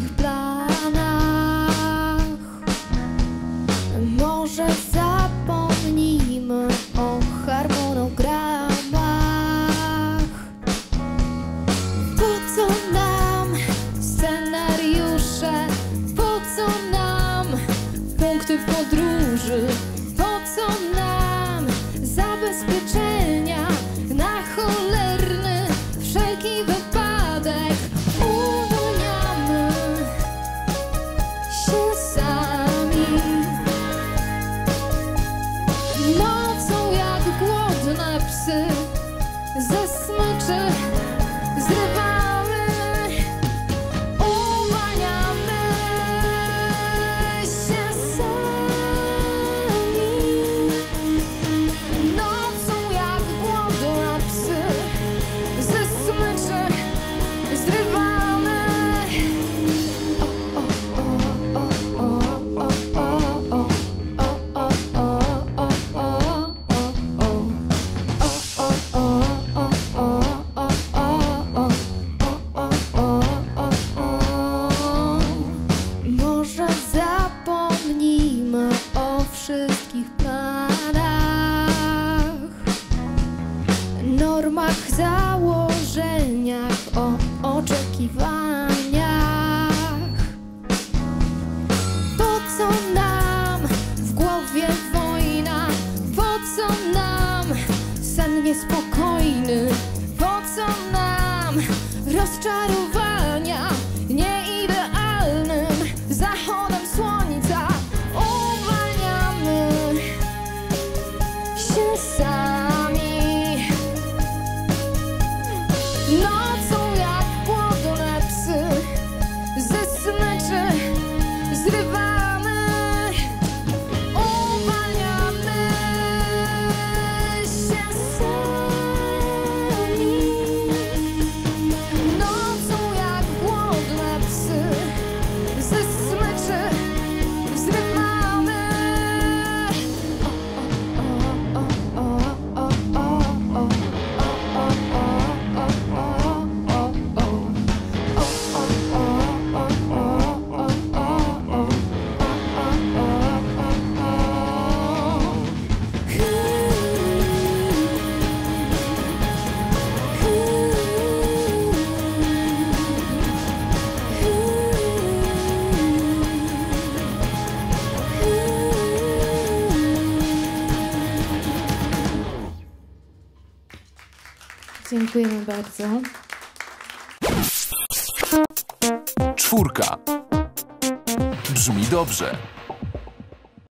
wszystkich planach. Może zapomnijmy o harmonogramach. Po co nam scenariusze? Po co nam punkty podróży? Po co nam zabezpieczenia na cholerny wszelki wypadek? Uwalniamy się sami. Nocą jak głodne psy ze smyczy zrywamy. Uwalniamy się sami. Nocą jak głodne psy ze smyczy zrywamy. Może zapomnijmy o wszystkich planach, normach, założeniach, o oczekiwaniach. Po co nam w głowie wojna? Po co nam sen niespokojny? Po co nam rozczarowania nieidealnym zachodem słońca? Uwalniamy się sami. Nocą jak głodne psy ze smyczy zrywamy. Uwalniamy się sami. Nocą jak głodne psy ze smyczy zrywamy. Dziękujemy bardzo. 4. Brzmi dobrze.